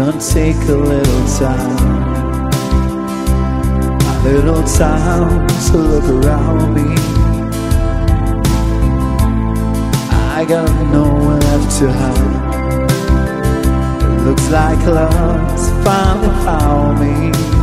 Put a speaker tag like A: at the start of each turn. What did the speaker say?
A: and take a little time to look around me. I got nowhere left to hide. It looks like love's finally found me.